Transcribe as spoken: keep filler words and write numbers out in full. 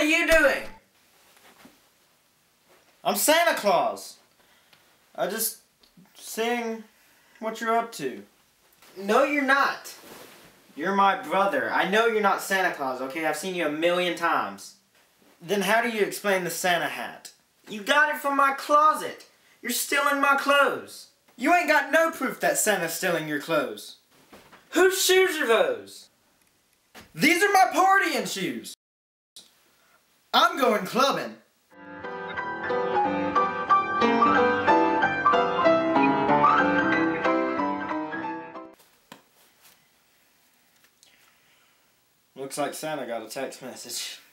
you doing? I'm Santa Claus. I just seeing what you're up to. No, you're not. You're my brother. I know you're not Santa Claus, okay? I've seen you a million times. Then how do you explain the Santa hat? You got it from my closet. You're stealing my clothes. You ain't got no proof that Santa's stealing your clothes. Whose shoes are those? These are my partying shoes. I'm going clubbing. Looks like Santa got a text message.